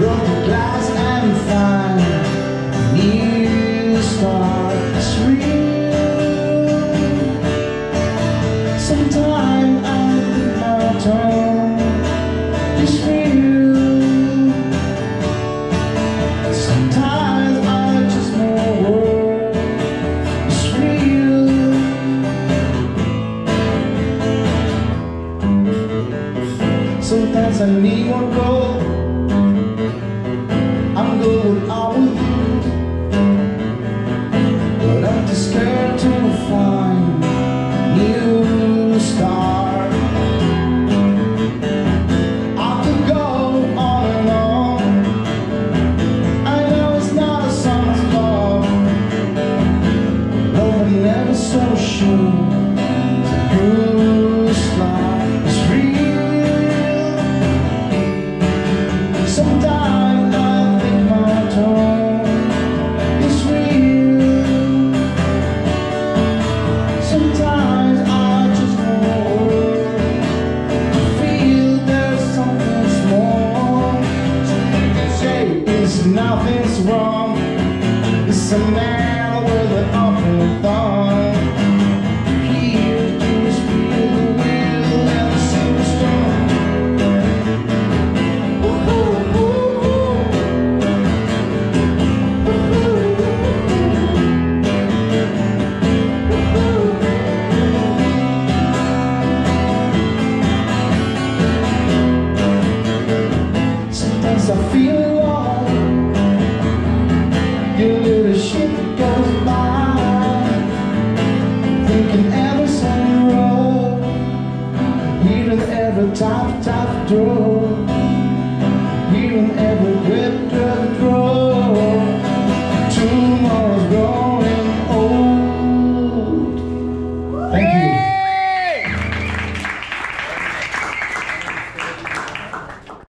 broken glass and find new start. It's real. Sometimes I think my turn is real. Sometimes I just more world is real. Sometimes I need more gold. I'm going out with you, but I'm too scared to find new start. I could go on and on. I know it's not a summer's love, but I'm never so sure. Blue sky is real. Sometimes I think my turn is real. Sometimes I just want to feel there's something small. Say it's nothing's wrong. It's a man with an open thumb. Here to feel the will and the silver storm. Sometimes I feel alone. Your little ship goes by, thinking every sunny road, hearing every tap tap door.